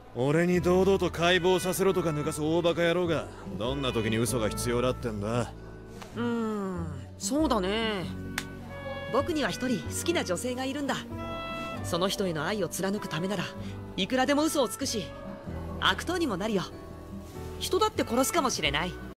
俺に堂々と解剖させろとか抜かす大バカ野郎がどんな時に嘘が必要だってんだ。 そうだね。僕には一人好きな女性がいるんだ。その人への愛を貫くためならいくらでも嘘をつくし、悪党にもなるよ。人だって殺すかもしれない。